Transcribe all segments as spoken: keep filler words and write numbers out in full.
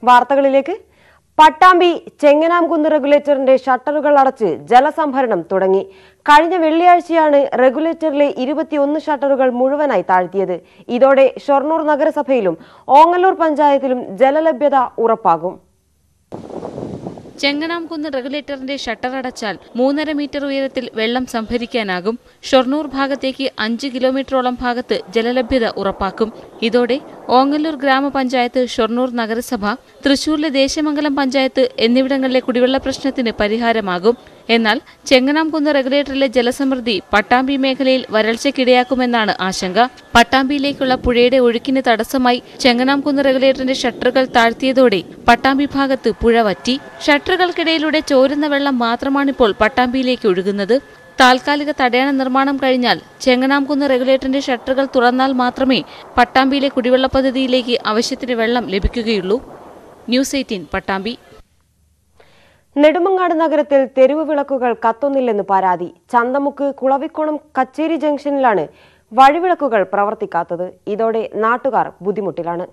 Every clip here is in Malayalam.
വാർത്തകളിലേക്ക്. പട്ടാമ്പി ചെങ്ങനാംകുന്ന് റെഗുലേറ്ററിന്റെ ഷട്ടറുകൾ അടച്ച് ജലസംഭരണം തുടങ്ങി. കഴിഞ്ഞ വെള്ളിയാഴ്ചയാണ് റെഗുലേറ്ററിലെ ഇരുപത്തിയൊന്ന് ഷട്ടറുകൾ മുഴുവനായി താഴ്ത്തിയത്. ഇതോടെ ഷൊർണൂർ നഗരസഭയിലും ഓങ്ങല്ലൂർ പഞ്ചായത്തിലും ജലലഭ്യത ഉറപ്പാകും. ചെങ്ങനാംകുന്ന് റെഗുലേറ്ററിന്റെ ഷട്ടർ അടച്ചാൽ മൂന്നര മീറ്റർ ഉയരത്തിൽ വെള്ളം സംഭരിക്കാനാകും. ഷൊർണൂർ ഭാഗത്തേക്ക് അഞ്ച് കിലോമീറ്ററോളം ഭാഗത്ത് ജലലഭ്യത ഉറപ്പാക്കും. ഇതോടെ ഓങ്ങല്ലൂർ ഗ്രാമപഞ്ചായത്ത്, ഷൊർണൂർ നഗരസഭ, തൃശൂരിലെ ദേശമംഗലം പഞ്ചായത്ത് എന്നിവിടങ്ങളിലെ കുടിവെള്ള പ്രശ്നത്തിന് പരിഹാരമാകും. എന്നാൽ ചെങ്ങനാംകുന്ന് റെഗുലേറ്ററിലെ ജലസമൃദ്ധി പട്ടാമ്പി മേഖലയിൽ വരൾച്ചയ്ക്കിടയാക്കുമെന്നാണ് ആശങ്ക. പട്ടാമ്പിയിലേക്കുള്ള പുഴയുടെ ഒഴുക്കിന് തടസ്സമായി ചെങ്ങനാംകുന്ന് റെഗുലേറ്ററിന്റെ ഷട്ടറുകൾ താഴ്ത്തിയതോടെ പട്ടാമ്പി ഭാഗത്ത് പുഴ വറ്റി. ഷട്ടറുകൾക്കിടയിലൂടെ ചോരുന്ന വെള്ളം മാത്രമാണിപ്പോൾ പട്ടാമ്പിയിലേക്ക് ഒഴുകുന്നത്. താൽക്കാലിക തടയണ നിർമ്മാണം കഴിഞ്ഞാൽ ചെങ്ങനാംകുന്ന് റെഗുലേറ്ററിന്റെ ഷട്ടറുകൾ തുറന്നാൽ മാത്രമേ പട്ടാമ്പിയിലെ കുടിവെള്ള പദ്ധതിയിലേക്ക് ആവശ്യത്തിന് വെള്ളം ലഭിക്കുകയുള്ളൂ. News eighteen Pattambi. നെടുമങ്ങാട് നഗരത്തിൽ തെരുവ് വിളക്കുകൾ കത്തുന്നില്ലെന്ന് പരാതി. ചന്തമുക്ക് കുളവിക്കോണം കച്ചേരി ജംഗ്ഷനിലാണ് വഴിവിളക്കുകൾ പ്രവർത്തിക്കാത്തത്. ഇതോടെ നാട്ടുകാർ ബുദ്ധിമുട്ടിലാണ്.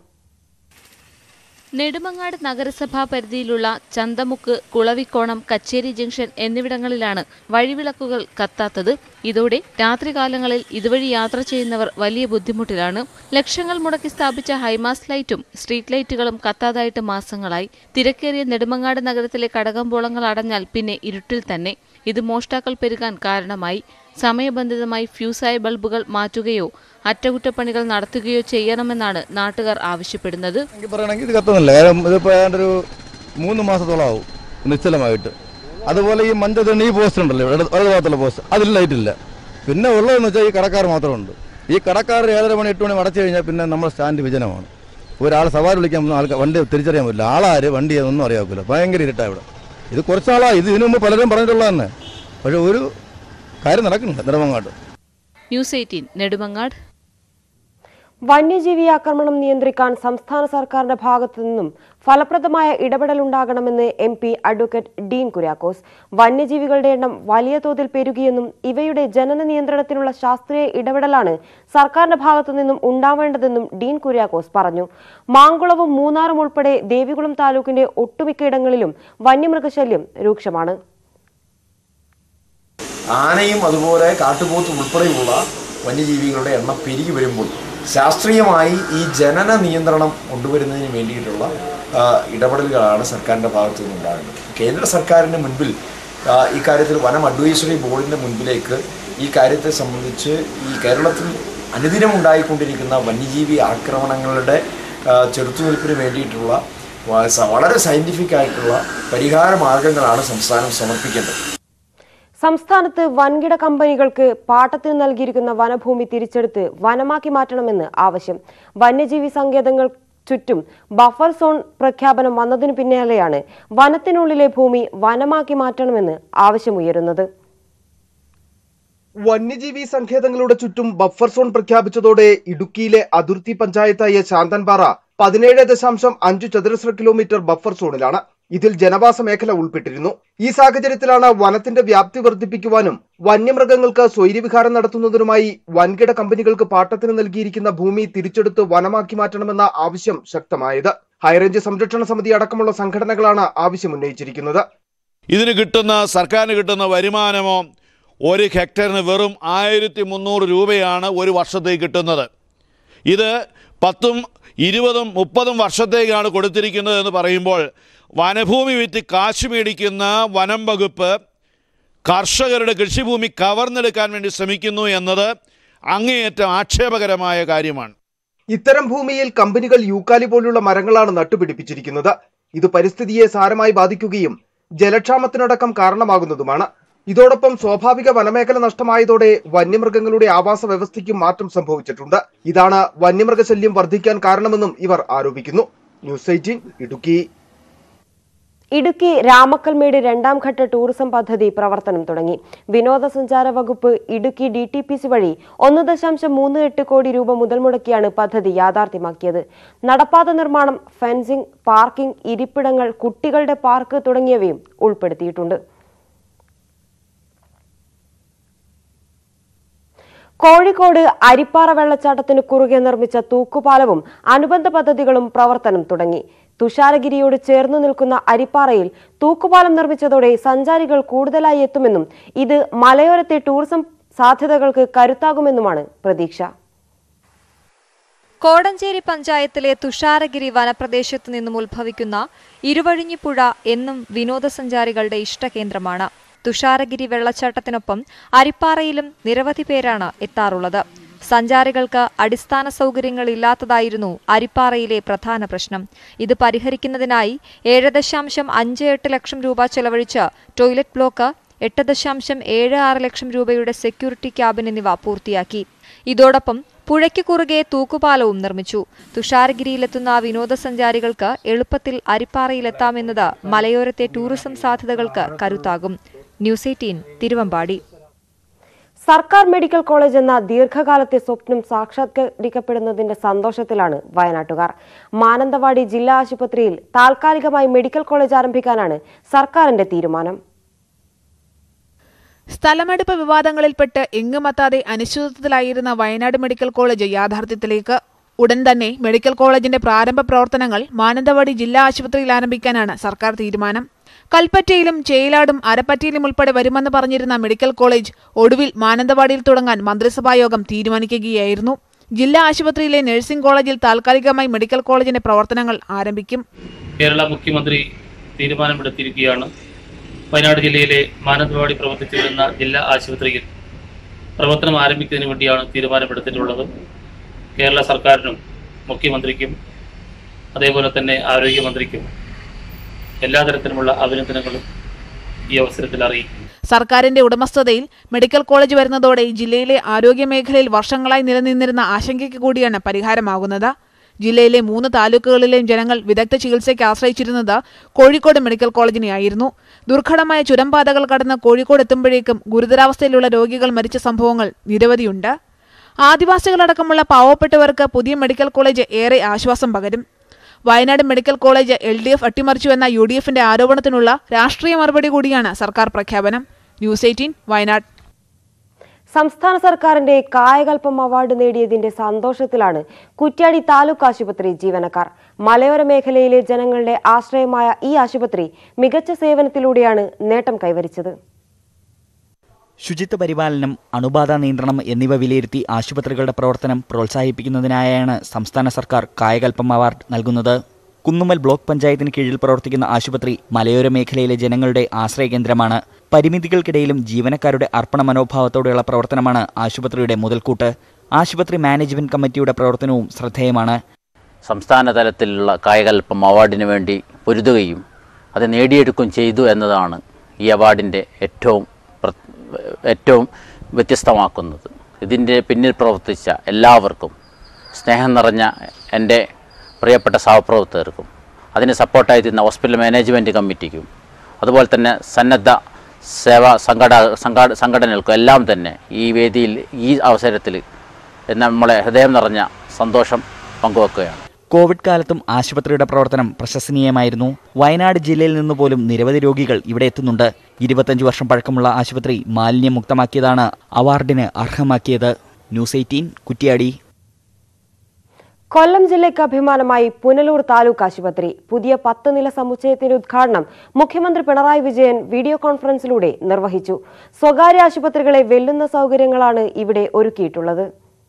നെടുമങ്ങാട് നഗരസഭാ പരിധിയിലുള്ള ചന്തമുക്ക്, കുളവിക്കോണം, കച്ചേരി ജംഗ്ഷൻ എന്നിവിടങ്ങളിലാണ് വഴിവിളക്കുകൾ കത്താത്തത്. ഇതോടെ രാത്രികാലങ്ങളിൽ ഇതുവഴി യാത്ര ചെയ്യുന്നവർ വലിയ ബുദ്ധിമുട്ടിലാണ്. ലക്ഷങ്ങൾ മുടക്കി സ്ഥാപിച്ച ഹൈമാസ്റ്റ് ലൈറ്റും സ്ട്രീറ്റ് ലൈറ്റുകളും കത്താതായിട്ട് മാസങ്ങളായി. തിരക്കേറിയ നെടുമങ്ങാട് നഗരത്തിലെ കടകമ്പോളങ്ങൾ അടഞ്ഞാൽ പിന്നെ ഇരുട്ടിൽ തന്നെ. ഇത് മോഷ്ടാക്കൾ പെരുകാൻ കാരണമായി. സമയബന്ധിതമായി ഫ്യൂസായ ബൾബുകൾ മാറ്റുകയോ അറ്റകുറ്റപ്പണികൾ നടത്തുകയോ ചെയ്യണമെന്നാണ് നാട്ടുകാർ ആവശ്യപ്പെടുന്നത്. ഇത് കത്തുന്നില്ല, കാരണം ഇതിപ്പോൾ ഏതാണ്ടൊരു മൂന്ന് മാസത്തോളമാവും നിശ്ചലമായിട്ട്. അതുപോലെ ഈ മഞ്ചത്തണ്ണി ഈ പോസ്റ്റ് ഉണ്ടല്ലോ, വലതു ഭാഗത്തുള്ള പോസ്റ്റ്, അതിൽ ലൈറ്റില്ല. പിന്നെ ഉള്ളതെന്ന് വെച്ചാൽ ഈ കടക്കാർ മാത്രമുണ്ട്. ഈ കടക്കാർ ഏഴര മണി എട്ട് മണി അടച്ചു കഴിഞ്ഞാൽ പിന്നെ നമ്മുടെ സ്റ്റാൻഡ് വിജനമാണ്. ഒരാൾ സവാരി വിളിക്കാൻ ആൾക്ക് വണ്ടി തിരിച്ചറിയാൻ പറ്റില്ല. ആളാര് വണ്ടി ഒന്നും അറിയാക്കില്ല. ഭയങ്കര ഇരുട്ടാണ് ഇവിടെ. ഇത് കുറച്ചാളാണ്. ഇത് ഇതിനു മുമ്പ് പലരും പറഞ്ഞിട്ടുള്ളത് തന്നെ. പക്ഷെ ഒരു കാര്യം നടക്കുന്നില്ല നെടുമങ്ങാട്. News eighteen Nedumangad. വന്യജീവി ആക്രമണം നിയന്ത്രിക്കാൻ സംസ്ഥാന സർക്കാരിന്റെ ഭാഗത്തു നിന്നും ഫലപ്രദമായ ഇടപെടലുണ്ടാകണമെന്ന് M P advocate Dean Kuriakose. വന്യജീവികളുടെ എണ്ണം വലിയ തോതിൽ പെരുകിയെന്നും ഇവയുടെ ജനന നിയന്ത്രണത്തിനുള്ള ശാസ്ത്രീയ ഇടപെടലാണ് സർക്കാരിന്റെ ഭാഗത്തു നിന്നും ഉണ്ടാവേണ്ടതെന്നും ഡീൻ കുര്യാക്കോസ് പറഞ്ഞു. മാങ്കുളവും മൂന്നാറും ഉൾപ്പെടെ ദേവികുളം താലൂക്കിന്റെ ഒട്ടുമിക്കയിടങ്ങളിലും വന്യമൃഗശല്യം രൂക്ഷമാണ്. ആനയും അതുപോലെ കാട്ടുപോത്തും ഉൾപ്പെടെയുള്ള വന്യജീവികളുടെ എണ്ണം പെരുകി വരുമ്പോൾ ശാസ്ത്രീയമായി ഈ ജനന നിയന്ത്രണം കൊണ്ടുവരുന്നതിന് വേണ്ടിയിട്ടുള്ള ഇടപെടലുകളാണ് സർക്കാരിൻ്റെ ഭാഗത്തു നിന്നുണ്ടാകുന്നത്. കേന്ദ്ര സർക്കാരിൻ്റെ മുൻപിൽ ഈ കാര്യത്തിൽ വനം അഡ്വൈസറി ബോർഡിൻ്റെ മുൻപിലേക്ക് ഈ കാര്യത്തെ സംബന്ധിച്ച് ഈ കേരളത്തിൽ അനുദിനം ഉണ്ടായിക്കൊണ്ടിരിക്കുന്ന വന്യജീവി ആക്രമണങ്ങളുടെ ചെറുത്തുനിൽപ്പിന് വേണ്ടിയിട്ടുള്ള വളരെ സയൻറ്റിഫിക് ആയിട്ടുള്ള പരിഹാര മാർഗങ്ങളാണ് സംസ്ഥാനം സമർപ്പിക്കേണ്ടത്. സംസ്ഥാനത്ത് വൻകിട കമ്പനികൾക്ക് പാട്ടത്തിന് നൽകിയിരിക്കുന്ന വനഭൂമി തിരിച്ചെടുത്ത് വനമാക്കി മാറ്റണമെന്ന് ആവശ്യം. വന്യജീവി സങ്കേതങ്ങൾ ചുറ്റും ബഫർ സോൺ പ്രഖ്യാപനം വന്നതിനു പിന്നാലെയാണ് വനത്തിനുള്ളിലെ ഭൂമി വനമാക്കി മാറ്റണമെന്ന് ആവശ്യമുയരുന്നത്. വന്യജീവി സങ്കേതങ്ങളുടെ ചുറ്റും ബഫർ സോൺ പ്രഖ്യാപിച്ചതോടെ ഇടുക്കിയിലെ അതിർത്തി പഞ്ചായത്തായ ശാന്തൻപാറ പതിനേഴ് ദശാംശം അഞ്ചു ചതുരശ്ര കിലോമീറ്റർ ബഫർ സോണിലാണ്. ഇതിൽ ജനവാസ മേഖല ഉൾപ്പെട്ടിരുന്നു. ഈ സാഹചര്യത്തിലാണ് വനത്തിന്റെ വ്യാപ്തി വർദ്ധിപ്പിക്കുവാനും വന്യമൃഗങ്ങൾക്ക് സ്വൈര്യവിഹാരം നടത്തുന്നതിനുമായി വൻകിട കമ്പനികൾക്ക് പാട്ടത്തിന് നൽകിയിരിക്കുന്ന ഭൂമി തിരിച്ചെടുത്ത് വനമാക്കി മാറ്റണമെന്ന ആവശ്യം ശക്തമായത്. ഹൈറേഞ്ച് സംരക്ഷണ സമിതി അടക്കമുള്ള സംഘടനകളാണ് ആവശ്യമുന്നയിച്ചിരിക്കുന്നത്. ഇതിന് കിട്ടുന്ന സർക്കാരിന് കിട്ടുന്ന വരുമാനമോ ഒരു ഹെക്ടറിന് വെറും ആയിരത്തി മുന്നൂറ് രൂപയാണ് ഒരു വർഷത്തേക്ക് കിട്ടുന്നത്. ഇത് പത്തും ഇരുപതും മുപ്പതും വർഷത്തേക്കാണ് കൊടുത്തിരിക്കുന്നത് എന്ന് പറയുമ്പോൾ വനഭൂമി വിറ്റ് കാശ് മേടിക്കുന്ന വനം വകുപ്പ് കർഷകരുടെ കൃഷിഭൂമി കവർന്നെടുക്കാൻ വേണ്ടി ശ്രമിക്കുന്നു എന്നത് അങ്ങേയറ്റം ആക്ഷേപകരമായ കാര്യമാണ്. ഇത്തരം ഭൂമിയിൽ കമ്പനികൾ യൂക്കാലി പോലുള്ള മരങ്ങളാണ് നട്ടുപിടിപ്പിച്ചിരിക്കുന്നത്. ഇത് പരിസ്ഥിതിയെ സാരമായി ബാധിക്കുകയും ജലക്ഷാമത്തിനടക്കം കാരണമാകുന്നതുമാണ്. ഇതോടൊപ്പം സ്വാഭാവിക വനമേഖല നഷ്ടമായതോടെ വന്യമൃഗങ്ങളുടെ ആവാസ വ്യവസ്ഥയ്ക്കും മാറ്റം സംഭവിച്ചിട്ടുണ്ട്. ഇതാണ് വന്യമൃഗശല്യം വർദ്ധിക്കാൻ കാരണമെന്നും ഇവർ ആരോപിക്കുന്നു. News eighteen Idukki. ഇടുക്കി രാമക്കൽമേട് രണ്ടാം ഘട്ട ടൂറിസം പദ്ധതി പ്രവർത്തനം തുടങ്ങി. വിനോദസഞ്ചാര വകുപ്പ് Idukki D T P C വഴി ഒന്ന് ദശാംശം മൂന്ന് എട്ട് കോടി രൂപ മുതൽ മുടക്കിയാണ് പദ്ധതി യാഥാർത്ഥ്യമാക്കിയത്. നടപ്പാത നിർമ്മാണം, ഫെൻസിംഗ്, പാർക്കിംഗ്, ഇരിപ്പിടങ്ങൾ, കുട്ടികളുടെ പാർക്ക് തുടങ്ങിയവയും ഉൾപ്പെടുത്തിയിട്ടുണ്ട്. കോഴിക്കോട് അരിപ്പാറ വെള്ളച്ചാട്ടത്തിന് കുറുകെ നിർമ്മിച്ച തൂക്കുപാലവും അനുബന്ധ പദ്ധതികളും പ്രവർത്തനം തുടങ്ങി. തുഷാരഗിരിയോട് ചേർന്നു നിൽക്കുന്ന അരിപ്പാറയിൽ തൂക്കുപാലം നിർമ്മിച്ചതോടെ സഞ്ചാരികൾ കൂടുതലായി എത്തുമെന്നും ഇത് മലയോരത്തെ ടൂറിസം സാധ്യതകൾക്ക് കരുത്താകുമെന്നുമാണ് പ്രതീക്ഷ. കോടഞ്ചേരി പഞ്ചായത്തിലെ തുഷാരഗിരി വനപ്രദേശത്തു നിന്നും ഉത്ഭവിക്കുന്ന ഇരുവഴിഞ്ഞിപ്പുഴ എന്നും വിനോദസഞ്ചാരികളുടെ ഇഷ്ടകേന്ദ്രമാണ്. തുഷാരഗിരി വെള്ളച്ചാട്ടത്തിനൊപ്പം അരിപ്പാറയിലും നിരവധി പേരാണ് എത്താറുള്ളത്. സഞ്ചാരികൾക്ക് അടിസ്ഥാന സൗകര്യങ്ങൾ ഇല്ലാത്തതായിരുന്നു അരിപ്പാറയിലെ പ്രധാന പ്രശ്നം. ഇത് പരിഹരിക്കുന്നതിനായി ഏഴ് ദശാംശം അഞ്ച് എട്ട് ലക്ഷം രൂപ ചെലവഴിച്ച് ടോയ്ലറ്റ് ബ്ലോക്ക്, എട്ട് ദശാംശം ഏഴ് ആറ് ലക്ഷം രൂപയുടെ സെക്യൂരിറ്റി ക്യാബിൻ എന്നിവ പൂർത്തിയാക്കി. ഇതോടൊപ്പം പുഴയ്ക്ക് കുറുകെ തൂക്കുപാലവും നിർമ്മിച്ചു. തുഷാരഗിരിയിലെത്തുന്ന വിനോദസഞ്ചാരികൾക്ക് എളുപ്പത്തിൽ അരിപ്പാറയിലെത്താമെന്നത് മലയോരത്തെ ടൂറിസം സാധ്യതകൾക്ക് കരുത്താകും. News eighteen Thiruvambady. സർക്കാർ മെഡിക്കൽ കോളേജ് എന്ന ദീർഘകാലത്തെ സ്വപ്നം സാക്ഷാത്കരിക്കപ്പെടുന്നതിന്റെ സന്തോഷത്തിലാണ് വയനാട്ടുകാർ. മാനന്തവാടി ജില്ലാ ആശുപത്രിയിൽ താൽക്കാലികമായി മെഡിക്കൽ കോളേജ് ആരംഭിക്കാനാണ് സർക്കാരിന്റെ തീരുമാനം. സ്ഥലമെടുപ്പ് വിവാദങ്ങളിൽപ്പെട്ട് എങ്ങുമെത്താതെ അനിശ്ചിതത്വത്തിലായിരുന്ന വയനാട് മെഡിക്കൽ കോളേജ് യാഥാർത്ഥ്യത്തിലേക്ക്. ഉടൻ തന്നെ മെഡിക്കൽ കോളേജിന്റെ പ്രാരംഭ പ്രവർത്തനങ്ങൾ മാനന്തവാടി ജില്ലാ ആശുപത്രിയിൽ ആരംഭിക്കാനാണ് സർക്കാർ തീരുമാനം. കൽപ്പറ്റയിലും ചേലാടും അരപ്പറ്റയിലും ഉൾപ്പെടെ വരുമെന്ന് പറഞ്ഞിരുന്ന മെഡിക്കൽ കോളേജ് ഒടുവിൽ മാനന്തവാടിയിൽ തുടങ്ങാൻ മന്ത്രിസഭായോഗം തീരുമാനിക്കുകയായിരുന്നു. ജില്ലാ ആശുപത്രിയിലെ നഴ്സിംഗ് കോളേജിൽ താൽക്കാലികമായി മെഡിക്കൽ കോളേജിന്റെ പ്രവർത്തനങ്ങൾ ആരംഭിക്കും. കേരള മുഖ്യമന്ത്രി തീരുമാനമെടുത്തിരിക്കുകയാണ്. വയനാട് ജില്ലയിലെ മാനന്തവാടി പ്രവർത്തിച്ചു വരുന്ന ജില്ലാ ആശുപത്രിയിൽ പ്രവർത്തനം ആരംഭിക്കുന്നതിന് വേണ്ടിയാണ് തീരുമാനമെടുത്തിട്ടുള്ളത്. കേരള സർക്കാരിനും മുഖ്യമന്ത്രിക്കും അതേപോലെ തന്നെ ആരോഗ്യമന്ത്രിക്കും എല്ലാ തരത്തിലുമുള്ള അഭിനന്ദനങ്ങളും ഈ അവസരത്തിൽ അറിയിക്കും. സർക്കാരിന്റെ ഉടമസ്ഥതയിൽ മെഡിക്കൽ കോളേജ് വരുന്നതോടെ ജില്ലയിലെ ആരോഗ്യ മേഖലയിൽ വർഷങ്ങളായി നിലനിന്നിരുന്ന ആശങ്കയ്ക്ക് കൂടിയാണ് പരിഹാരമാകുന്നത്. ജില്ലയിലെ മൂന്ന് താലൂക്കുകളിലെയും ജനങ്ങൾ വിദഗ്ധ ചികിത്സയ്ക്ക് ആശ്രയിച്ചിരുന്നത് കോഴിക്കോട് മെഡിക്കൽ കോളേജിനെയായിരുന്നു. ദുർഘടമായ ചുരംപാതകൾ കടന്ന് കോഴിക്കോട് എത്തുമ്പോഴേക്കും ഗുരുതരാവസ്ഥയിലുള്ള രോഗികൾ മരിച്ച സംഭവങ്ങൾ നിരവധിയുണ്ട്. ആദിവാസികളടക്കമുള്ള പാവപ്പെട്ടവർക്ക് പുതിയ മെഡിക്കൽ കോളേജ് ഏറെ ആശ്വാസം പകരും. Wayanad medical college L D F അട്ടിമറിച്ചുവെന്ന യു ഡി എഫിന്റെ ആരോപണത്തിനുള്ള രാഷ്ട്രീയ മറുപടി കൂടിയാണ് സർക്കാർ പ്രഖ്യാപനം. News eighteen Wayanad. സംസ്ഥാന സർക്കാരിന്റെ കായകൽപ്പം അവാർഡ് നേടിയതിന്റെ സന്തോഷത്തിലാണ് കുറ്റ്യാടി താലൂക്ക് ആശുപത്രി ജീവനക്കാർ. മലയോര മേഖലയിലെ ജനങ്ങളുടെ ആശ്രയമായ ഈ ആശുപത്രി മികച്ച സേവനത്തിലൂടെയാണ് നേട്ടം കൈവരിച്ചത്. ശുചിത്വ പരിപാലനം, അണുബാധ നിയന്ത്രണം എന്നിവ വിലയിരുത്തി ആശുപത്രികളുടെ പ്രവർത്തനം പ്രോത്സാഹിപ്പിക്കുന്നതിനായാണ് സംസ്ഥാന സർക്കാർ കായകൽപ്പം അവാർഡ് നൽകുന്നത്. കുന്നുമ്മൽ ബ്ലോക്ക് പഞ്ചായത്തിന് കീഴിൽ പ്രവർത്തിക്കുന്ന ആശുപത്രി മലയോര മേഖലയിലെ ജനങ്ങളുടെ ആശ്രയകേന്ദ്രമാണ്. പരിമിതികൾക്കിടയിലും ജീവനക്കാരുടെ അർപ്പണ മനോഭാവത്തോടെയുള്ള പ്രവർത്തനമാണ് ആശുപത്രിയുടെ മുതൽക്കൂട്ട്. ആശുപത്രി മാനേജ്മെന്റ് കമ്മിറ്റിയുടെ പ്രവർത്തനവും ശ്രദ്ധേയമാണ്. സംസ്ഥാന തലത്തിലുള്ള കായകൽപ്പം അവാർഡിന് വേണ്ടി പൊരുതുകയും അത് നേടിയെടുക്കുകയും ചെയ്തു എന്നതാണ് ഈ അവാർഡിൻ്റെ ഏറ്റവും ഏറ്റവും വ്യത്യസ്തമാക്കുന്നത്. ഇതിൻ്റെ പിന്നിൽ പ്രവർത്തിച്ച എല്ലാവർക്കും, സ്നേഹം നിറഞ്ഞ എൻ്റെ പ്രിയപ്പെട്ട സഹപ്രവർത്തകർക്കും, അതിന് സപ്പോർട്ടായി തീർന്ന ഹോസ്പിറ്റൽ മാനേജ്മെൻറ്റ് കമ്മിറ്റിക്കും, അതുപോലെ തന്നെ സന്നദ്ധ സേവാ സംഘട സംഘടനകൾക്കും എല്ലാം തന്നെ ഈ വേദിയിൽ ഈ അവസരത്തിൽ നമ്മളെ ഹൃദയം നിറഞ്ഞ സന്തോഷം പങ്കുവെക്കുകയാണ്. കോവിഡ് കാലത്തും ആശുപത്രിയുടെ പ്രവർത്തനം പ്രശംസനീയമായിരുന്നു. വയനാട് ജില്ലയിൽ നിന്ന് പോലും നിരവധി രോഗികൾ ഇവിടെ എത്തുന്നുണ്ട്. ഇരുപത്തഞ്ച് വർഷം പഴക്കമുള്ള ആശുപത്രി മാലിന്യമുക്തമാക്കിയതാണ് അവാർഡിന് അർഹമാക്കിയത്. News eighteen Kuttiady. കൊല്ലം ജില്ലയ്ക്ക് അഭിമാനമായി പുനലൂർ താലൂക്ക് ആശുപത്രി. പുതിയ പത്ത് നില സമുച്ചയത്തിന്റെ ഉദ്ഘാടനം മുഖ്യമന്ത്രി പിണറായി വിജയൻ വീഡിയോ കോൺഫറൻസിലൂടെ നിർവഹിച്ചു. സ്വകാര്യ ആശുപത്രികളെ വെല്ലുന്ന സൗകര്യങ്ങളാണ് ഇവിടെ ഒരുക്കിയിട്ടുള്ളത്.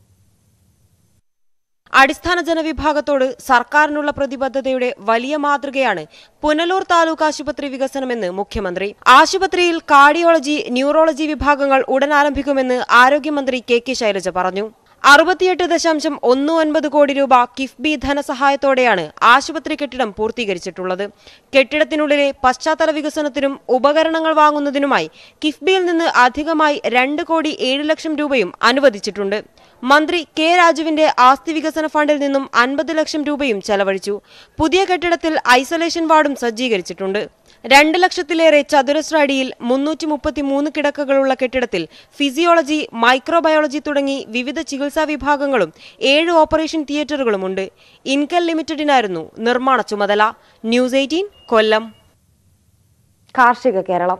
അടിസ്ഥാന ജനവിഭാഗത്തോട് സർക്കാരിനുള്ള പ്രതിബദ്ധതയുടെ വലിയ മാതൃകയാണ് പുനലൂർ താലൂക്ക് ആശുപത്രി വികസനമെന്ന് മുഖ്യമന്ത്രി. ആശുപത്രിയിൽ കാർഡിയോളജി, ന്യൂറോളജി വിഭാഗങ്ങൾ ഉടൻ ആരംഭിക്കുമെന്ന് ആരോഗ്യമന്ത്രി കെ കെ ശൈലജ പറഞ്ഞു. അറുപത്തിയെട്ട് ദശാംശം ഒന്ന് ഒൻപത് കോടി രൂപ കിഫ്ബി ധനസഹായത്തോടെയാണ് ആശുപത്രി കെട്ടിടം പൂർത്തീകരിച്ചിട്ടുള്ളത്. കെട്ടിടത്തിനുള്ളിലെ പശ്ചാത്തല വികസനത്തിനും ഉപകരണങ്ങൾ വാങ്ങുന്നതിനുമായി കിഫ്ബിയിൽ നിന്ന് അധികമായി രണ്ട് കോടി ഏഴ് ലക്ഷം രൂപയും അനുവദിച്ചിട്ടുണ്ട്. മന്ത്രി കെ രാജുവിന്റെ ആസ്തി വികസന ഫണ്ടിൽ നിന്നും അൻപത് ലക്ഷം രൂപയും ചെലവഴിച്ചു. പുതിയ കെട്ടിടത്തിൽ ഐസൊലേഷൻ വാർഡും സജ്ജീകരിച്ചിട്ടുണ്ട്. രണ്ട് ലക്ഷത്തിലേറെ ചതുരശ്ര അടിയിൽ മുന്നൂറ്റി മുപ്പത്തി മൂന്ന് കിടക്കകളുള്ള കെട്ടിടത്തിൽ ഫിസിയോളജി, മൈക്രോബയോളജി തുടങ്ങി വിവിധ ചികിത്സാ വിഭാഗങ്ങളും ഏഴ് ഓപ്പറേഷൻ തിയേറ്ററുകളുമുണ്ട്. ഇൻകൽ ലിമിറ്റഡിനായിരുന്നു നിർമ്മാണ ചുമതല. News eighteen Kollam. കാർഷിക Keralam.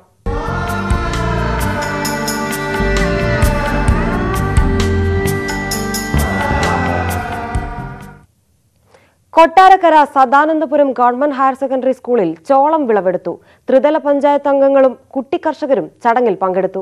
Kottarakkara Sadanandapuram government higher secondary സ്കൂളിൽ ചോളം വിളവെടുത്തു. ത്രിതല പഞ്ചായത്ത് അംഗങ്ങളും കുട്ടിക്കർഷകരും ചടങ്ങിൽ പങ്കെടുത്തു.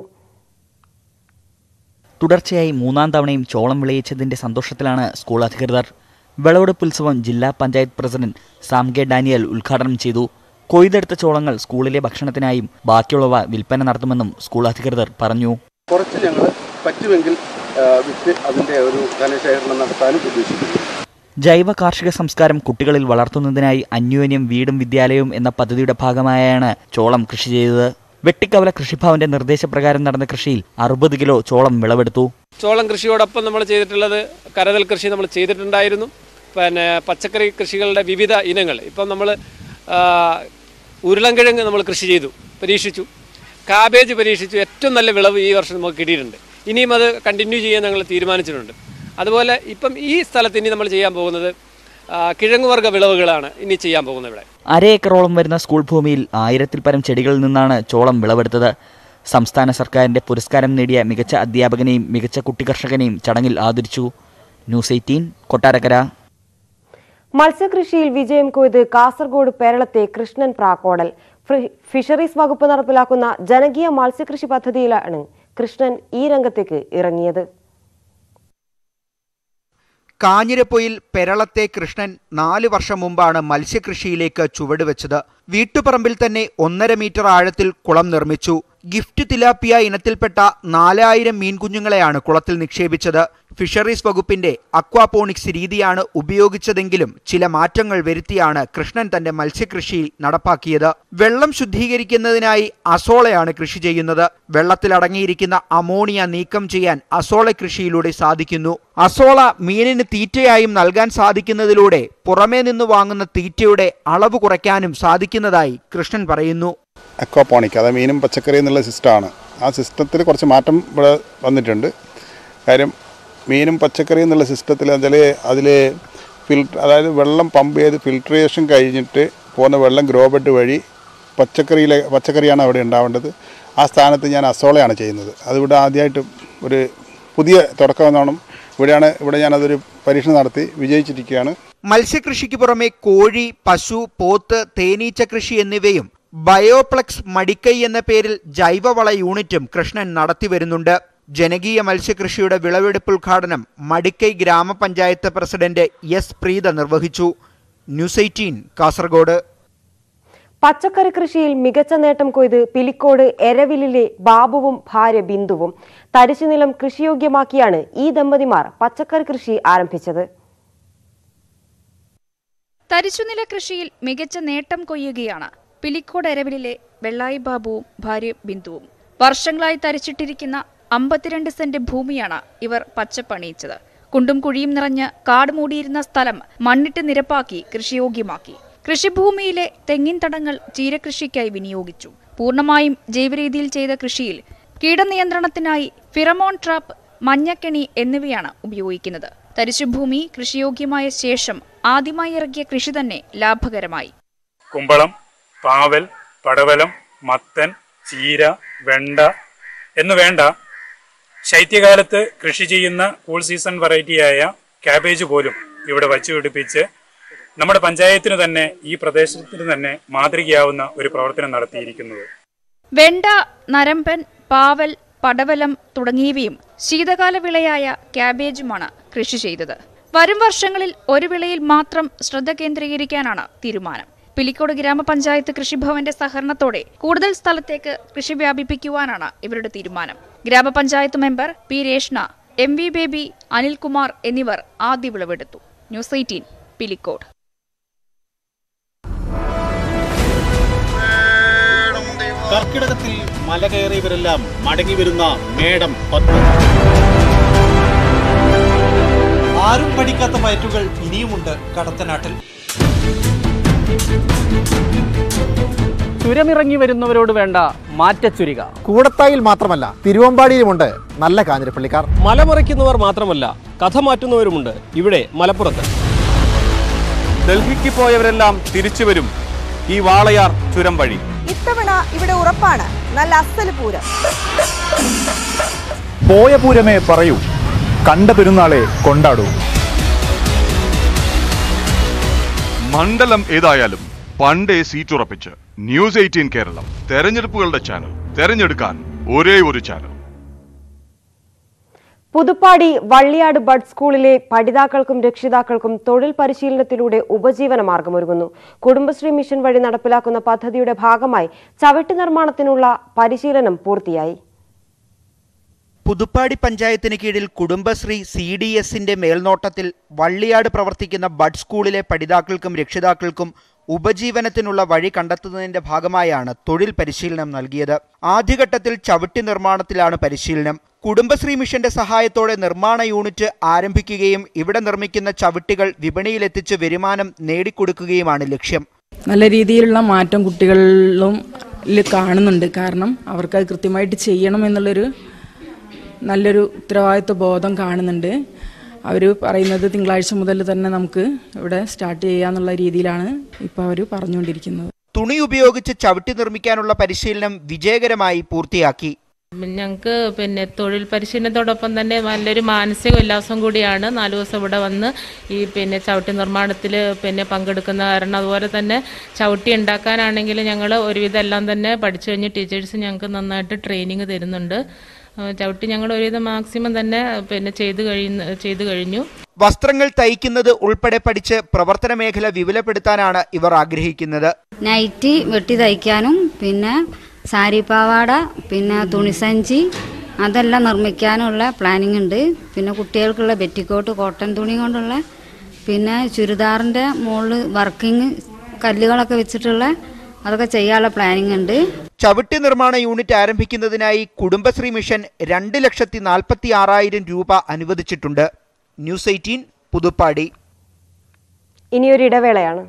തുടർച്ചയായി മൂന്നാം തവണയും ചോളം വിളയിച്ചതിന്റെ സന്തോഷത്തിലാണ് സ്കൂൾ അധികൃതർ. വിളവെടുപ്പ് ഉത്സവം ജില്ലാ പഞ്ചായത്ത് പ്രസിഡന്റ് സാം കെ ഡാനിയൽ ഉദ്ഘാടനം ചെയ്തു. കൊയ്തെടുത്ത ചോളങ്ങൾ സ്കൂളിലെ ഭക്ഷണത്തിനായും ബാക്കിയുള്ളവ വിൽപ്പന നടത്തുമെന്നും സ്കൂൾ അധികൃതർ പറഞ്ഞു. കുറച്ച് ഞങ്ങൾ പറ്റുമെങ്കിൽ വിറ്റ് അതിന്റെ ഒരു ധനശേഖരണം നടത്താനും ഉദ്ദേശിക്കുന്നു. ജൈവ കാർഷിക സംസ്കാരം കുട്ടികളിൽ വളർത്തുന്നതിനായി അന്യോന്യം വീടും വിദ്യാലയവും എന്ന പദ്ധതിയുടെ ഭാഗമായാണ് ചോളം കൃഷി ചെയ്തത്. വെട്ടിക്കവല കൃഷിഭവന്റെ നിർദ്ദേശപ്രകാരം നടന്ന കൃഷിയിൽ അറുപത് കിലോ ചോളം വിളവെടുത്തു. ചോളം കൃഷിയോടൊപ്പം നമ്മൾ ചെയ്തിട്ടുള്ളത് കരതൽ കൃഷി നമ്മൾ ചെയ്തിട്ടുണ്ടായിരുന്നു. പിന്നെ പച്ചക്കറി കൃഷികളുടെ വിവിധ ഇനങ്ങൾ ഇപ്പം നമ്മൾ ഉരുളൻകിഴങ്ങ് നമ്മൾ കൃഷി ചെയ്തു, പരീക്ഷിച്ചു. കാബേജ് പരീക്ഷിച്ചു. ഏറ്റവും നല്ല വിളവ് ഈ വർഷം നമുക്ക് കിട്ടിയിട്ടുണ്ട്. ഇനിയും അത് കണ്ടിന്യൂ ചെയ്യാൻ ഞങ്ങൾ തീരുമാനിച്ചിട്ടുണ്ട്. അതുപോലെ ഇപ്പം ഈ സ്ഥലത്ത് ഇനി നമ്മൾ ചെയ്യാൻ പോകുന്നത് കിഴങ്ങുവർഗ്ഗ വിളവുകളാണ് ഇനി ചെയ്യാൻ പോകുന്നത്. ഇവിടെ അര ഏക്കറോളം വരുന്ന സ്കൂൾ ഭൂമിയിൽ ആയിരത്തിൽ പരം ചെടികളിൽ നിന്നാണ് ചോളം വിളവെടുത്തത്. സംസ്ഥാന സർക്കാരിന്റെ പുരസ്കാരം നേടിയ മികച്ച അധ്യാപകനെയും മികച്ച കുട്ടികർഷകനെയും ചടങ്ങിൽ ആദരിച്ചു. News eighteen Kottarakkara. മത്സ്യകൃഷിയിൽ വിജയം കൊയ്ത് കാസർഗോഡ് പേരളത്തെ കൃഷ്ണൻ പ്രാക്കോടൽ. ഫിഷറീസ് വകുപ്പ് നടപ്പിലാക്കുന്ന ജനകീയ മത്സ്യകൃഷി പദ്ധതിയിലാണ് കൃഷ്ണൻ ഈ രംഗത്തേക്ക് ഇറങ്ങിയത്. കാഞ്ഞിരപ്പൊയിൽ പെരളത്തെ കൃഷ്ണൻ നാല് വർഷം മുമ്പാണ് മത്സ്യകൃഷിയിലേക്ക് ചുവടുവെച്ചത്. വീട്ടുപറമ്പിൽ തന്നെ ഒന്നര മീറ്റർ ആഴത്തിൽ കുളം നിർമ്മിച്ചു. ഗിഫ്റ്റ് തിലാപ്പിയ ഇനത്തിൽപ്പെട്ട നാലായിരം മീൻകുഞ്ഞുങ്ങളെയാണ് കുളത്തിൽ നിക്ഷേപിച്ചത്. ഫിഷറീസ് വകുപ്പിന്റെ അക്വാപോണിക്സ് രീതിയാണ് ഉപയോഗിച്ചതെങ്കിലും ചില മാറ്റങ്ങൾ വരുത്തിയാണ് കൃഷ്ണൻ തന്റെ മത്സ്യകൃഷി നടപ്പാക്കിയത്. വെള്ളം ശുദ്ധീകരിക്കുന്നതിനായി അസോളയാണ് കൃഷി ചെയ്യുന്നത്. വെള്ളത്തിൽ അടങ്ങിയിരിക്കുന്ന അമോണിയ നീക്കം ചെയ്യാൻ അസോള കൃഷിയിലൂടെ സാധിക്കുന്നു. അസോള മീനിന് തീറ്റയായും നൽകാൻ സാധിക്കുന്നതിലൂടെ പുറമേ നിന്ന് വാങ്ങുന്ന തീറ്റയുടെ അളവ് കുറയ്ക്കാനും സാധിക്കുന്നതായി കൃഷ്ണൻ പറയുന്നു. അക്വാപോണിക് അതായത് മീനും പച്ചക്കറി എന്നുള്ള സിസ്റ്റമാണ്. ആ സിസ്റ്റത്തിൽ കുറച്ച് മാറ്റം ഇവിടെ വന്നിട്ടുണ്ട്. കാര്യം മീനും പച്ചക്കറി എന്നുള്ള സിസ്റ്റത്തിൽ അതിൽ അതിൽ ഫിൽട്ടർ അതായത് വെള്ളം പമ്പ് ചെയ്ത് ഫിൽട്രേഷൻ കഴിഞ്ഞിട്ട് പോകുന്ന വെള്ളം ഗ്രോ ബെഡ് വഴി പച്ചക്കറിയിലെ പച്ചക്കറിയാണ് അവിടെ ഉണ്ടാവേണ്ടത്. ആ സ്ഥാനത്ത് ഞാൻ അസോളയാണ് ചെയ്യുന്നത്. അതിവിടെ ആദ്യമായിട്ട് ഒരു പുതിയ തുടക്കം എന്നോണം ഇവിടെയാണ് ഇവിടെ ഞാനതൊരു പരീക്ഷണം നടത്തി വിജയിച്ചിരിക്കുകയാണ്. മത്സ്യകൃഷിക്ക് പുറമെ കോഴി, പശു, പോത്ത്, തേനീച്ച കൃഷി എന്നിവയും ബയോപ്ലക്സ് മടിക്കൈ എന്ന പേരിൽ ജൈവവള യൂണിറ്റും കൃഷ്ണൻ നടത്തിവരുന്നുണ്ട്. ജനകീയ മത്സ്യകൃഷിയുടെ വിളവെടുപ്പ് ഉദ്ഘാടനം മടിക്കൈ ഗ്രാമപഞ്ചായത്ത് പ്രസിഡന്റ് എസ് പ്രീത നിർവഹിച്ചു. News eighteen Kasaragod. പച്ചക്കറി കൃഷിയിൽ മികച്ച നേട്ടം കൊയ്ത് പിലിക്കോട് എരവിലിലെ ബാബുവും ഭാര്യ ബിന്ദുവും തരിശുനിലം കൃഷിയോഗ്യമാക്കിയാണ് ഈ ദമ്പതിമാർ പച്ചക്കറി കൃഷി ആരംഭിച്ചത്. തരിശുനില കൃഷിയിൽ മികച്ച നേട്ടം കൊയ്യുകയാണ് പിലിക്കോട് എരവിലിലെ വെള്ളായി ബാബുവും ഭാര്യ ബിന്ദുവും. വർഷങ്ങളായി തരിച്ചിട്ടിരിക്കുന്ന അമ്പത്തിരണ്ട് സെന്റ് ഭൂമിയാണ് ഇവർ പച്ചപ്പണിയിച്ചത്. കുണ്ടും കുഴിയും നിറഞ്ഞ് കാട് മൂടിയിരുന്ന സ്ഥലം മണ്ണിട്ട് നിരപ്പാക്കി കൃഷിയോഗ്യമാക്കി. കൃഷിഭൂമിയിലെ തെങ്ങിൻ തടങ്ങൾ ചീരകൃഷിക്കായി വിനിയോഗിച്ചു. പൂർണ്ണമായും ജൈവരീതിയിൽ ചെയ്ത കൃഷിയിൽ കീടനിയന്ത്രണത്തിനായി ഫിറമോൺ ട്രാപ്പ്, മഞ്ഞക്കെണി എന്നിവയാണ് ഉപയോഗിക്കുന്നത്. തരിശുഭൂമി കൃഷിയോഗ്യമായ ശേഷം ആദ്യമായി ഇറക്കിയ കൃഷി തന്നെ ലാഭകരമായി. കുമ്പളം, പാവൽ, പടവലം, മത്തൻ, ചീര, വെണ്ട എന്നു വേണ്ട ശൈത്യകാലത്ത് കൃഷി ചെയ്യുന്ന കൂൾ സീസൺ വെറൈറ്റിയായ കാബേജ് പോലും ഇവിടെ വച്ചുപിടിപ്പിച്ച് നമ്മുടെ പഞ്ചായത്തിന് തന്നെ ഈ പ്രദേശത്തിന് തന്നെ മാതൃകയാവുന്ന ഒരു പ്രവർത്തനം നടത്തിയിരിക്കുന്നത്. വെണ്ട, നരമ്പൻ, പാവൽ, പടവലം തുടങ്ങിയവയും ശീതകാല വിളയായ കാബേജുമാണ് കൃഷി ചെയ്തത്. വരും വർഷങ്ങളിൽ ഒരു വിളയിൽ മാത്രം ശ്രദ്ധ കേന്ദ്രീകരിക്കാനാണ് തീരുമാനം. പിലിക്കോട് ഗ്രാമപഞ്ചായത്ത് കൃഷിഭവന്റെ സഹകരണത്തോടെ കൂടുതൽ സ്ഥലത്തേക്ക് കൃഷി വ്യാപിപ്പിക്കുവാനാണ് ഇവരുടെ തീരുമാനം. ഗ്രാമപഞ്ചായത്ത് member P Reshna, M V Baby, Anilkumar എന്നിവർ ആദ്യ വിളവെടുത്തു. News eighteen Pilicode. കർക്കിടകത്തിൽ മല കയറിയവരെല്ലാം മടങ്ങി വരുന്ന മേടം പത്ത്. ആരും പഠിക്കാത്ത മയറ്റുകൾ ഇനിയുമുണ്ട് കടത്തനാട്ടിൽ. ചുരമിറങ്ങി വരുന്നവരോട് വേണ്ട മാറ്റച്ചുരിക. കൂടത്തായിൽ മാത്രമല്ല തിരുവമ്പാടിയിലുമുണ്ട് നല്ല കാഞ്ഞിരപ്പള്ളിക്കാർ. മലമറിക്കുന്നവർ മാത്രമല്ല കഥ മാറ്റുന്നവരുമുണ്ട് ഇവിടെ മലപ്പുറത്ത്. ഡൽഹിക്ക് പോയവരെല്ലാം തിരിച്ചു വരും ഈ വാളയാർ ചുരം വഴി. ഇത്തവണ ഇവിടെ ഉറപ്പാണ് നല്ല അസല് പൂരം. പോയ പൂരമേ പറയൂ, കണ്ട പെരുന്നാളെ കൊണ്ടാടൂ. മണ്ഡലം ഏതായാലും പണ്ടേ സീറ്റ് ഉറപ്പിച്ച് ന്യൂസ് എയ്റ്റീൻ കേരളം തെരഞ്ഞെടുപ്പുകളുടെ ചാനൽ. തെരഞ്ഞെടുക്കാൻ ഒരേ ഒരു ചാനൽ. പുതുപ്പാടി വള്ളിയാട് ബഡ് സ്കൂളിലെ പഠിതാക്കൾക്കും രക്ഷിതാക്കൾക്കും തൊഴിൽ പരിശീലനത്തിലൂടെ ഉപജീവന മാർഗമൊരുങ്ങുന്നു. കുടുംബശ്രീ മിഷൻ വഴി നടപ്പിലാക്കുന്ന പദ്ധതിയുടെ ഭാഗമായി ചവിട്ടി നിർമ്മാണത്തിനുള്ള പരിശീലനം പൂർത്തിയായി. പുതുപ്പാടി പഞ്ചായത്തിന് കീഴിൽ കുടുംബശ്രീ സി ഡി എസിന്റെ മേൽനോട്ടത്തിൽ വള്ളിയാട് പ്രവർത്തിക്കുന്ന ബഡ് സ്കൂളിലെ പഠിതാക്കൾക്കും രക്ഷിതാക്കൾക്കും ഉപജീവനത്തിനുള്ള വഴി കണ്ടെത്തുന്നതിന്റെ ഭാഗമായാണ് തൊഴിൽ പരിശീലനം നൽകിയത്. ആദ്യഘട്ടത്തിൽ ചവിട്ടി നിർമ്മാണത്തിലാണ് പരിശീലനം. കുടുംബശ്രീ മിഷന്റെ സഹായത്തോടെ നിർമ്മാണ യൂണിറ്റ് ആരംഭിക്കുകയും ഇവിടെ നിർമ്മിക്കുന്ന ചവിട്ടികൾ വിപണിയിലെത്തിച്ച് വരുമാനം നേടിക്കൊടുക്കുകയുമാണ് ലക്ഷ്യം. നല്ല രീതിയിലുള്ള മാറ്റം കുട്ടികളിലും കാണുന്നുണ്ട്. കാരണം അവർക്ക് കൃത്യമായിട്ട് ചെയ്യണം എന്നുള്ളൊരു നല്ലൊരു ഉത്തരവാദിത്വ ബോധം കാണുന്നുണ്ട്. അവർ പറയുന്നത് തിങ്കളാഴ്ച മുതൽ തന്നെ നമുക്ക് ഇവിടെ സ്റ്റാർട്ട് ചെയ്യാന്നുള്ള രീതിയിലാണ് ഇപ്പോൾ അവർ പറഞ്ഞുകൊണ്ടിരിക്കുന്നത്. തുണി ഉപയോഗിച്ച് ചവിട്ടി നിർമ്മിക്കാനുള്ള പരിശീലനം വിജയകരമായി പൂർത്തിയാക്കി. ഞങ്ങൾക്ക് പിന്നെ തൊഴിൽ പരിശീലനത്തോടൊപ്പം തന്നെ നല്ലൊരു മാനസിക ഉല്ലാസം കൂടിയാണ് നാല് ദിവസം ഇവിടെ വന്ന് ഈ പിന്നെ ചവിട്ടി നിർമ്മാണത്തിൽ പിന്നെ പങ്കെടുക്കുന്ന കാരണം. അതുപോലെ തന്നെ ചവിട്ടി ഉണ്ടാക്കാനാണെങ്കിൽ ഞങ്ങൾ ഒരുവിധം എല്ലാം തന്നെ പഠിച്ചു കഴിഞ്ഞ് ടീച്ചേഴ്സ് ഞങ്ങൾക്ക് നന്നായിട്ട് ട്രെയിനിങ് തരുന്നുണ്ട്. ചവിട്ടി ഞങ്ങൾ ഒരുവിധം മാക്സിമം തന്നെ പിന്നെ ചെയ്തു കഴിയുന്ന ചെയ്തു കഴിഞ്ഞു. വസ്ത്രങ്ങൾ തയ്ക്കുന്നത് ഉൾപ്പെടെ പഠിച്ച് പ്രവർത്തന മേഖല വിപുലപ്പെടുത്താനാണ് ഇവർ ആഗ്രഹിക്കുന്നത്. നൈറ്റി വെട്ടി തയ്ക്കാനും പിന്നെ സാരി പാവാട പിന്നെ തുണിസഞ്ചി അതെല്ലാം നിർമ്മിക്കാനുള്ള പ്ലാനിങ് ഉണ്ട്. പിന്നെ കുട്ടികൾക്കുള്ള ബെറ്റിക്കോട്ട് കോട്ടൺ തുണി കൊണ്ടുള്ള പിന്നെ ചുരിദാറിൻ്റെ മുകളിൽ വർക്കിംഗ് കല്ലുകളൊക്കെ വെച്ചിട്ടുള്ള അതൊക്കെ ചെയ്യാനുള്ള പ്ലാനിങ് ഉണ്ട്. ചവിട്ടി നിർമ്മാണ യൂണിറ്റ് ആരംഭിക്കുന്നതിനായി കുടുംബശ്രീ മിഷൻ രണ്ട് ലക്ഷത്തി നാൽപ്പത്തി ആറായിരം രൂപ അനുവദിച്ചിട്ടുണ്ട്. News eighteen Puthuppady. ഇനിയൊരു ഇടവേളയാണ്.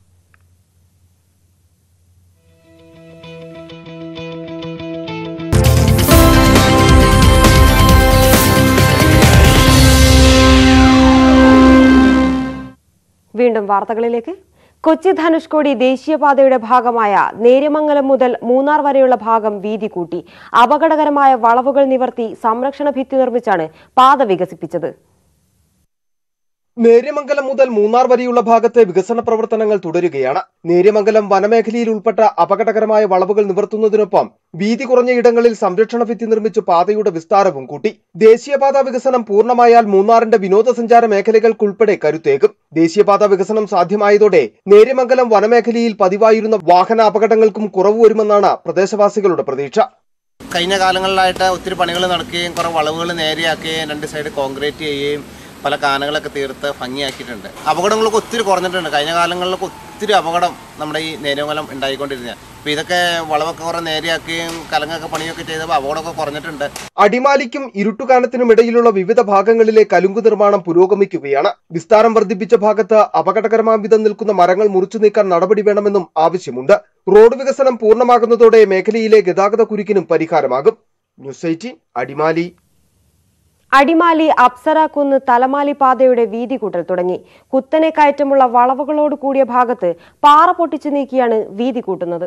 വീണ്ടും വാർത്തകളിലേക്ക്. കൊച്ചി ധനുഷ്കോടി ദേശീയപാതയുടെ ഭാഗമായ നേര്യമംഗലം മുതൽ മൂന്നാർ വരെയുള്ള ഭാഗം വീതി കൂട്ടി. അപകടകരമായ വളവുകൾ നിവർത്തി സംരക്ഷണ ഭിത്തി നിർമ്മിച്ചാണ് പാത വികസിപ്പിച്ചത്. നേര്യമംഗലം മുതൽ മൂന്നാർ വരെയുള്ള ഭാഗത്തെ വികസന പ്രവർത്തനങ്ങൾ തുടരുകയാണ്. നേര്യമംഗലം വനമേഖലയിൽ ഉൾപ്പെട്ട അപകടകരമായ വളവുകൾ നിവർത്തുന്നതിനൊപ്പം വീതി കുറഞ്ഞ ഇടങ്ങളിൽ സംരക്ഷണ ഭിത്തി നിർമ്മിച്ച് പാതയുടെ വിസ്താരവും കൂട്ടി. ദേശീയപാത വികസനം പൂർണ്ണമായാൽ മൂന്നാറിന്റെ വിനോദസഞ്ചാര മേഖലകൾക്കുൾപ്പെടെ കരുത്തേകും. ദേശീയപാത വികസനം സാധ്യമായതോടെ നേര്യമംഗലം വനമേഖലയിൽ പതിവായിരുന്ന വാഹന അപകടങ്ങൾക്കും കുറവ് വരുമെന്നാണ് പ്രദേശവാസികളുടെ പ്രതീക്ഷ. കഴിഞ്ഞ കാലങ്ങളിലായിട്ട് ഒത്തിരി പണികൾ നടക്കുകയും കുറെ വളവുകൾ നേരെയാക്കുകയും രണ്ട് സൈഡ് കോൺക്രീറ്റ് ചെയ്യുകയും പല കാനകളൊക്കെ തീർത്ത് ഭംഗിയാക്കിയിട്ടുണ്ട്. അപകടങ്ങളൊക്കെ ഒത്തിരി കുറഞ്ഞിട്ടുണ്ട്. കഴിഞ്ഞ കാലങ്ങളിലൊക്കെ ഒത്തിരി അപകടം നമ്മുടെ ഈ നേര്യമംഗലം ഉണ്ടായിക്കൊണ്ടിരുന്നത്. അപ്പോൾ ഇതൊക്കെ വളവൊക്കെ കുറെ നേരെയാക്കുകയും കലങ്ങൊക്കെ പണിയൊക്കെ ചെയ്തപ്പോൾ അപകടമൊക്കെ കുറഞ്ഞിട്ടുണ്ട്. അടിമാലിക്കും ഇരുട്ടുകാനത്തിനും ഇടയിലുള്ള വിവിധ ഭാഗങ്ങളിലെ കലുങ്കു നിർമ്മാണം പുരോഗമിക്കുകയാണ്. വിസ്താരം വർദ്ധിപ്പിച്ച ഭാഗത്ത് അപകടകരമാം വിധം നിൽക്കുന്ന മരങ്ങൾ മുറിച്ചു നീക്കാൻ നടപടി വേണമെന്നും ആവശ്യമുണ്ട്. റോഡ് വികസനം പൂർണ്ണമാകുന്നതോടെ മേഖലയിലെ ഗതാഗത കുരുക്കിനും പരിഹാരമാകും. News eighteen Adimali. അടിമാലി അപ്സര കുന്ന് തലമാലി പാതയുടെ വീതി കൂട്ടൽ തുടങ്ങി. കുത്തനെ കയറ്റമുള്ള വളവുകളോട് കൂടിയ ഭാഗത്ത് പാറ പൊട്ടിച്ചു നീക്കിയാണ് വീതി കൂട്ടുന്നത്.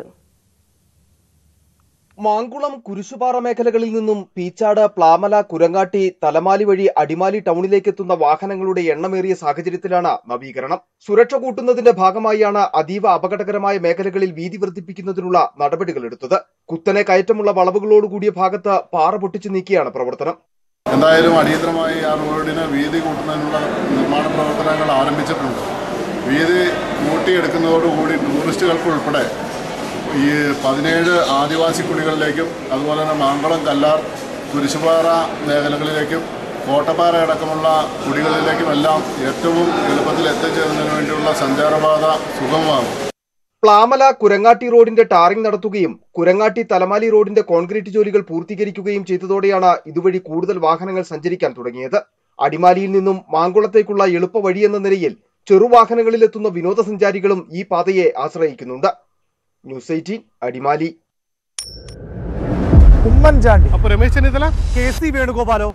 മാങ്കുളം കുരിശുപാറ മേഖലകളിൽ നിന്നും പീച്ചാട്, പ്ലാമല, കുരങ്ങാട്ടി, തലമാലി വഴി അടിമാലി ടൗണിലേക്ക് എത്തുന്ന വാഹനങ്ങളുടെ എണ്ണമേറിയ സാഹചര്യത്തിലാണ് നവീകരണം. സുരക്ഷ കൂട്ടുന്നതിന്റെ ഭാഗമായാണ് അതീവ അപകടകരമായ മേഖലകളിൽ വീതി വർദ്ധിപ്പിക്കുന്നതിനുള്ള നടപടികൾ എടുത്തത്. കുത്തനെ കയറ്റമുള്ള വളവുകളോട് കൂടിയ ഭാഗത്ത് പാറ പൊട്ടിച്ചു നീക്കിയാണ് പ്രവർത്തനം. എന്തായാലും അടിയന്തരമായി ആ റോഡിന് വീതി കൂട്ടുന്നതിനുള്ള നിർമ്മാണ പ്രവർത്തനങ്ങൾ ആരംഭിച്ചിട്ടുണ്ട്. വീതി കൂട്ടിയെടുക്കുന്നതോടുകൂടി ടൂറിസ്റ്റുകൾക്ക് ഉൾപ്പെടെ ഈ പതിനേഴ് ആദിവാസി കുടികളിലേക്കും അതുപോലെ തന്നെ മാങ്കുളം, കല്ലാർ, കുരിശുപാറ മേഖലകളിലേക്കും കോട്ടപ്പാറ അടക്കമുള്ള കുടികളിലേക്കുമെല്ലാം ഏറ്റവും എളുപ്പത്തിൽ എത്തിച്ചേരുന്നതിന് വേണ്ടിയുള്ള സഞ്ചാരപാത സുഗമമാകും. പ്ലാമല കുരങ്ങാട്ടി റോഡിന്റെ ടാറിംഗ് നടത്തുകയും കുരങ്ങാട്ടി തലമാലി റോഡിന്റെ കോൺക്രീറ്റ് ജോലികൾ പൂർത്തീകരിക്കുകയും ചെയ്തതോടെയാണ് ഇതുവഴി കൂടുതൽ വാഹനങ്ങൾ സഞ്ചരിക്കാൻ തുടങ്ങിയത്. അടിമാലിയിൽ നിന്നും മാങ്കുളത്തേക്കുള്ള എളുപ്പ വഴിയെന്ന നിലയിൽ ചെറുവാഹനങ്ങളിലെത്തുന്ന വിനോദസഞ്ചാരികളും ഈ പാതയെ ആശ്രയിക്കുന്നുണ്ട്. News eighteen Adimali. ഉമ്മൻചാണ്ടി, അപ്പൊ രമേശ് ചെന്നിത്തല, കെ സി വേണുഗോപാലോ,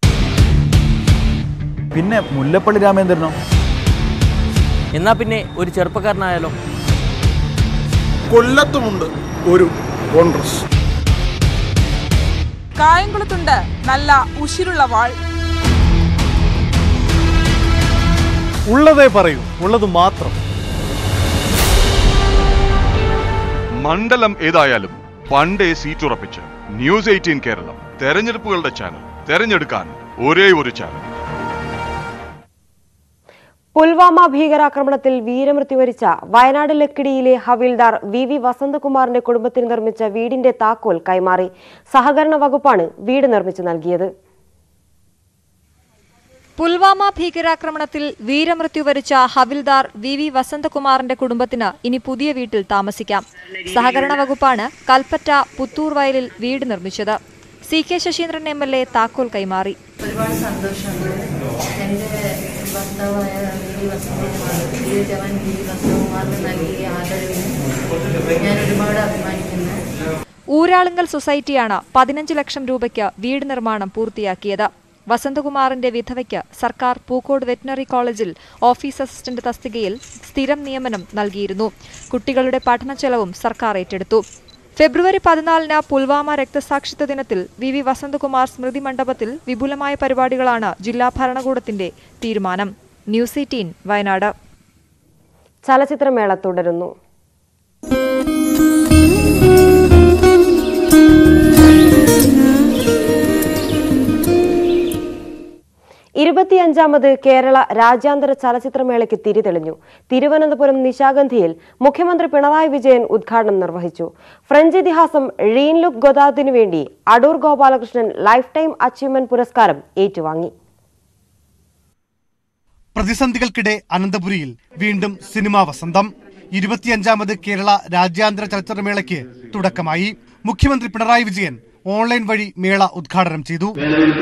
പിന്നെ മുല്ലപ്പള്ളി രാമേന്ദ്രനോ? എന്നാ പിന്നെ ഒരു ചെറുപ്പക്കാരനായാലോ? കൊല്ലത്തുമുണ്ട് ഒരു കോൺഗ്രസ്. കായംകുളത്തുണ്ട് നല്ല ഉശിരുള്ള വാൾ. ഉള്ളതേ പറയൂ, ഉള്ളത് മാത്രം. മണ്ഡലം ഏതായാലും പണ്ടേ സീറ്റുറപ്പിച്ച് ന്യൂസ് എയ്റ്റീൻ കേരളം തെരഞ്ഞെടുപ്പുകളുടെ ചാനൽ. തെരഞ്ഞെടുക്കാൻ ഒരേ ഒരു ചാനൽ. പുൽവാമ ഭീകരാക്രമണത്തിൽ വീരമൃത്യു വരിച്ച വയനാട് ലക്കിടിയിലെ ഹവിൽദാർ വി വി വസന്തകുമാറിന്റെ കുടുംബത്തിന് നിർമ്മിച്ച വീടിന്റെ താക്കോൽ കൈമാറി. സഹകരണ വകുപ്പാണ് വീട് നിർമ്മിച്ചു നൽകിയത്. പുൽവാമ ഭീകരാക്രമണത്തിൽ വീരമൃത്യു വരിച്ച ഹവിൽദാർ വി വി വസന്തകുമാറിന്റെ കുടുംബത്തിന് ഇനി പുതിയ വീട്ടിൽ താമസിക്കാം. സഹകരണ വകുപ്പാണ് കൽപ്പറ്റ പുത്തൂർ വയലിൽ വീട് നിർമ്മിച്ചത്. C K Saseendran M L A താക്കോൽ കൈമാറി. ഒരുപാട് സന്തോഷമുണ്ട്. എൻ്റെ ഭർത്താവായ വി വി വസന്തകുമാർ വീര ജവാൻ വി വി വസന്തകുമാറിന് നൽകിയ ആദരവിന് ഞാൻ ഒരുപാട് അഭിമാനിക്കുന്നു. ഊരാളുങ്കൽ സൊസൈറ്റിയാണ് പതിനഞ്ച് ലക്ഷം രൂപയ്ക്ക് വീട് നിർമ്മാണം പൂർത്തിയാക്കിയത്. വസന്തകുമാറിന്റെ വിധവയ്ക്ക് സർക്കാർ പൂക്കോട് വെറ്റിനറി കോളേജിൽ ഓഫീസ് അസിസ്റ്റന്റ് തസ്തികയിൽ സ്ഥിരം നിയമനം നൽകിയിരുന്നു. കുട്ടികളുടെ പഠന ചെലവും സർക്കാർ ഏറ്റെടുത്തു. ഫെബ്രുവരി പതിനാലിന് പുൽവാമ രക്തസാക്ഷിത്വ ദിനത്തിൽ വി വി വസന്തകുമാർ സ്മൃതി മണ്ഡപത്തിൽ വിപുലമായ പരിപാടികളാണ് ജില്ലാ ഭരണകൂടത്തിന്റെ തീരുമാനം. News eighteen Wayanad. ചലച്ചിത്രമേള തുടരുന്നു. ഇരുപത്തിയഞ്ചാമത് കേരള രാജ്യാന്തര ചലച്ചിത്രമേളയ്ക്ക് തിരിതെളിഞ്ഞു. തിരുവനന്തപുരം നിശാഗന്ധിയിൽ മുഖ്യമന്ത്രി പിണറായി വിജയൻ ഉദ്ഘാടനം നിർവഹിച്ചു. ഫ്രഞ്ച് ഇതിഹാസം റീൻ ലുക് ഗൊദാദിനു വേണ്ടി Adoor Gopalakrishnan lifetime achievement പുരസ്കാരം ഏറ്റുവാങ്ങി. പ്രതിസന്ധികൾക്കിടെ അനന്തപുരിയിൽ വീണ്ടും സിനിമാ വസന്തം. ഇരുപത്തിയഞ്ചാമത് കേരള രാജ്യാന്തര ചലച്ചിത്രമേളയ്ക്ക് തുടക്കമായി. മുഖ്യമന്ത്രി പിണറായി വിജയൻ ഓൺലൈൻ വഴി മേള ഉദ്ഘാടനം ചെയ്തു.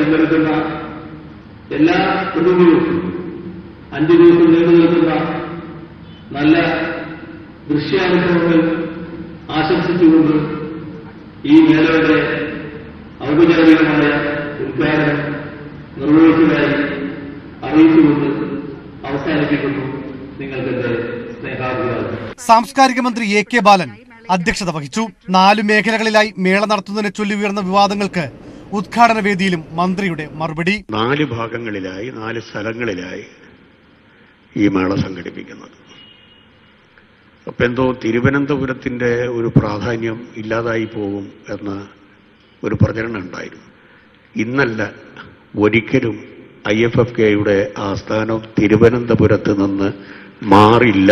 എല്ലാ പ്രതിനിധികൾക്കും അഞ്ചു ദിവസം നീണ്ടു നിൽക്കുന്ന നല്ല ദൃശ്യാനുഭവങ്ങൾ ആശംസിച്ചുകൊണ്ട് ഈ മേളയുടെ ഔപചാരികമായ ഉദ്ഘാടനം നിർവഹിച്ചതായി അറിയിച്ചുകൊണ്ട് അവസാനിപ്പിക്കുന്നു. നിങ്ങൾക്കെന്റെ സ്നേഹാഭിവാദം. സാംസ്കാരിക മന്ത്രി എ കെ ബാലൻ അധ്യക്ഷത വഹിച്ചു. നാലു മേഖലകളിലായി മേള നടത്തുന്നതിനെ ചൊല്ലി ഉയർന്ന വിവാദങ്ങൾക്ക് ഉദ്ഘാടന വേദിയിലും മന്ത്രിയുടെ മറുപടി. നാല് ഭാഗങ്ങളിലായി നാല് സ്ഥലങ്ങളിലായി ഈ മേള സംഘടിപ്പിക്കുന്നത്. അപ്പം എന്തോ തിരുവനന്തപുരത്തിൻ്റെ ഒരു പ്രാധാന്യം ഇല്ലാതായി പോകും എന്ന ഒരു പ്രചരണം ഉണ്ടായിരുന്നു. ഇന്നല്ല, ഒരിക്കലും ഐ എഫ് എഫ് കെയുടെ ആസ്ഥാനം തിരുവനന്തപുരത്ത് നിന്ന് മാറില്ല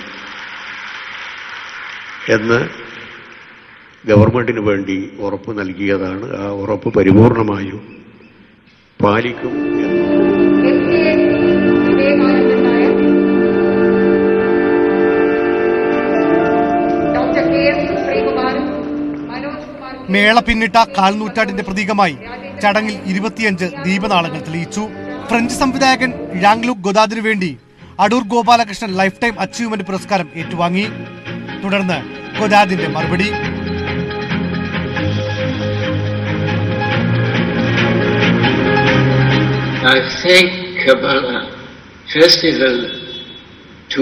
എന്ന് ഗവൺമെന്റിന് വേണ്ടി ഉറപ്പ് നൽകിയതാണ്. ആ ഉറപ്പ് പരിപൂർണമായും പാലിക്കും. മേള പിന്നിട്ട കാൽനൂറ്റാണ്ടിന്റെ പ്രതീകമായി ചടങ്ങിൽ ഇരുപത്തിയഞ്ച് ദീപനാളങ്ങൾ തെളിയിച്ചു. ഫ്രഞ്ച് സംവിധായകൻ ഴാങ് ലുക് ഗൊദാദിനു വേണ്ടി Adoor Gopalakrishnan lifetime achievement പുരസ്കാരം ഏറ്റുവാങ്ങി. തുടർന്ന് ഗൊദാദിന്റെ മറുപടി. I thank Kabbalah Festival to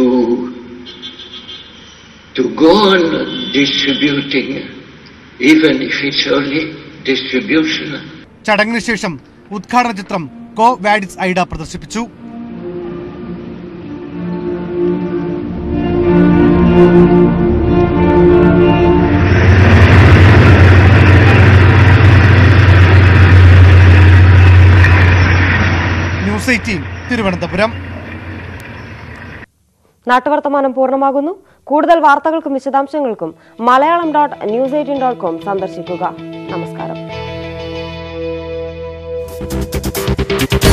to go on distributing, even if it's only distribution. ചടങ്ങിന് ശേഷം ഉദ്ഘാടന ചിത്രം കോ വാഡിസ് ഐഡ പ്രദർശിപ്പിച്ചു. News eighteen Thiruvananthapuram. നാട്ടുവർത്തമാനം പൂർണ്ണമാകുന്നു. കൂടുതൽ വാർത്തകൾക്കും വിശദാംശങ്ങൾക്കും Malayalam dot news eighteen dot com സന്ദർശിക്കുക. നമസ്കാരം.